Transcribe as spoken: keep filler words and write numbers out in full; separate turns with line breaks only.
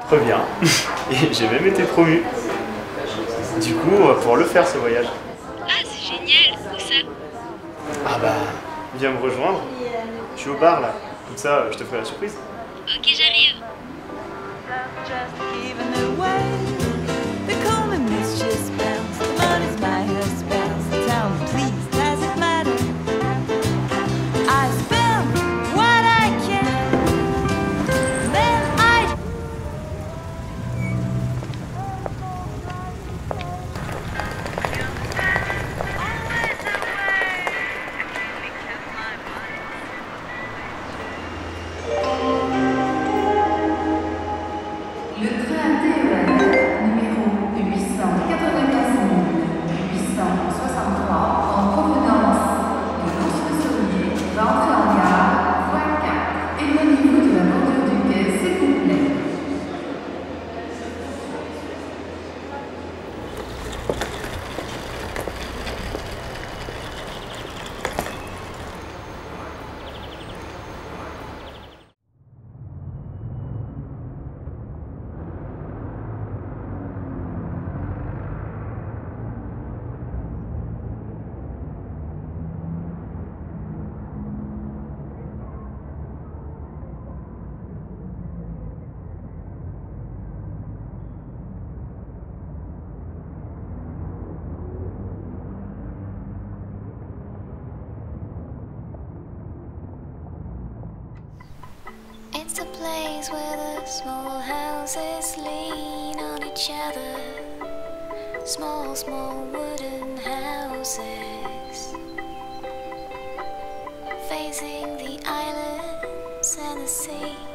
Trop bien. Et j'ai même été promu. Du coup, on va pouvoir le faire ce voyage.
Ah, c'est génial. Où ça?
Ah bah, viens me rejoindre. Je suis au bar là. Comme ça, je te ferai la surprise.
Ok, j'arrive.
Le train T E R numéro huit cent quatre-vingt-quinze huit cent soixante-trois en provenance de Lons-le-Saunier va entrer en gare voie quatre. Éloignez-vous de la bordure du quai, s'il vous plaît.
It's a place where the small houses lean on each other. Small, small wooden houses facing the islands and the sea.